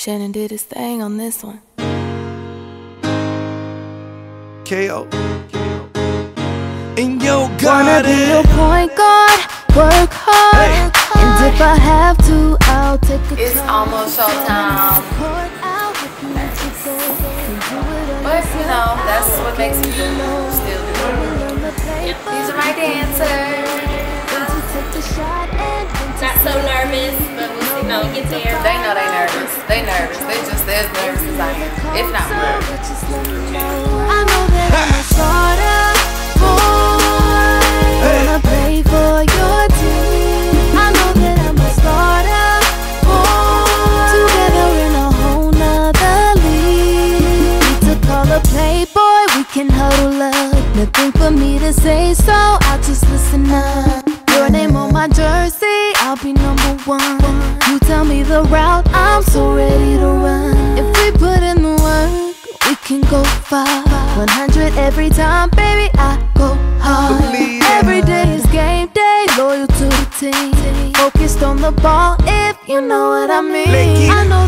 Shannon did his thing on this one. KO. In your garden. Wanna be your point guard, work hard, and if I have to, I'll take a It's almost showtime. But you know, that's what makes me still do it. These are my dancers. Not so nervous, but we'll see, get there. They know they nervous. They nervous. They just as nervous as I am, if not more. I know that I'm a starter, boy. Wanna play for your team. I know that I'm a starter, boy. Together in a whole nother league. Need to call a playboy, we can huddle up. Nothing for me to say, so I'll just listen up. Your name on my jersey, I'll be #1. You tell me the route, I'm so ready to run. If we put in the work, we can go far. 100 every time, baby, I go hard. Every day is game day, loyal to the team. Focused on the ball, if you know what I mean. I know